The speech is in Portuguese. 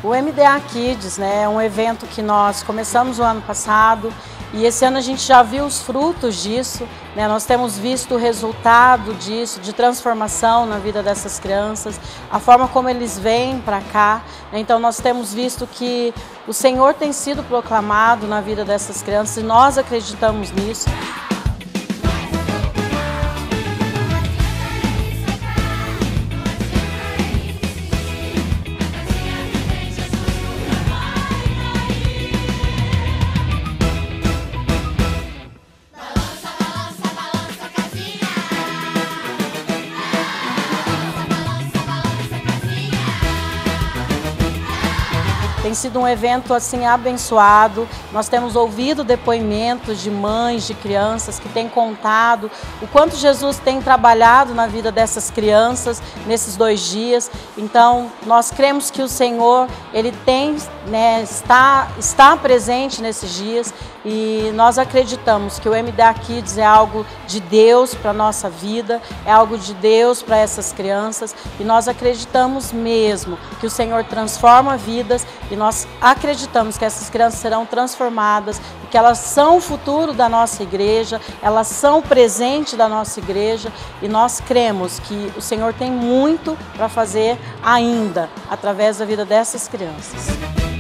O MDA Kids, né, é um evento que nós começamos o ano passado e esse ano a gente já viu os frutos disso, né? Nós temos visto o resultado disso, de transformação na vida dessas crianças, a forma como eles vêm para cá. Então nós temos visto que o Senhor tem sido proclamado na vida dessas crianças e nós acreditamos nisso. Tem sido um evento assim abençoado. Nós temos ouvido depoimentos de mães, de crianças que têm contado o quanto Jesus tem trabalhado na vida dessas crianças nesses 2 dias. Então, nós cremos que o Senhor, Ele tem, né, está presente nesses dias e nós acreditamos que o MDA Kids é algo de Deus para a nossa vida, é algo de Deus para essas crianças e nós acreditamos mesmo que o Senhor transforma vidas e nós acreditamos que essas crianças serão transformadas e que elas são o futuro da nossa igreja, elas são o presente da nossa igreja e nós cremos que o Senhor tem muito para fazer ainda através da vida dessas crianças.